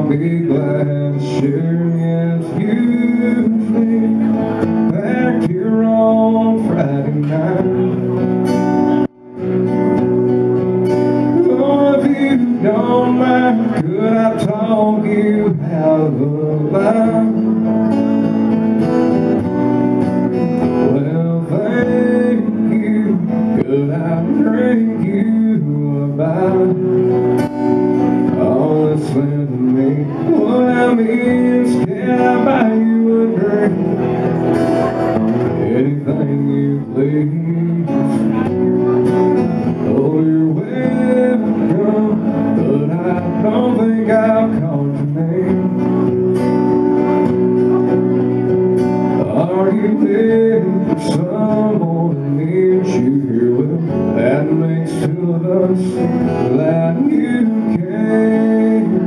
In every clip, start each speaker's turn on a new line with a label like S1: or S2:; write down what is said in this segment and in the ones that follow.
S1: be glad to share with you back here on Friday night. Oh, if you don't mind, could I talk you out of the line? Well, thank you, could I drink you about? Oh, listen to me, what I mean is, can I buy you a drink? Anything you please. Oh, you're welcome, but I don't think I'll call your name. Are you looking for someone who needs you here? Well, that makes two of us, glad you came.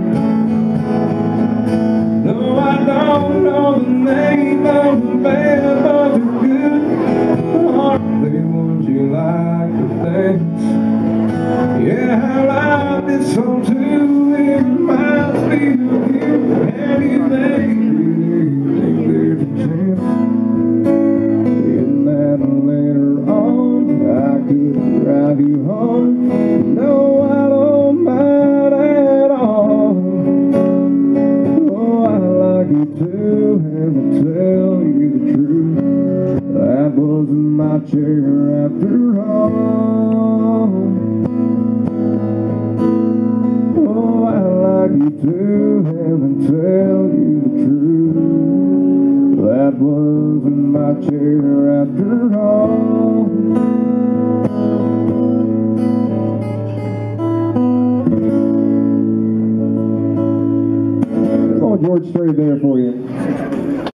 S1: No, I don't know the name of the band, but they're good. Aren't they ones you like to dance? Yeah, I like this song too. It reminds me of you. And you think there's a chance in that later on I could drive you home? No, I don't mind at all. Oh, I like you too, and to tell you the truth, that wasn't my chair after all. Oh, I like you too, and to tell you the truth, that wasn't my chair after all. Oh, George Strait there for you.